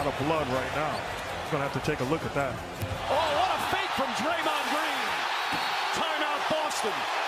lot of blood right now. Going to have to take a look at that. Oh, what a fake from Draymond Green. Timeout, Boston.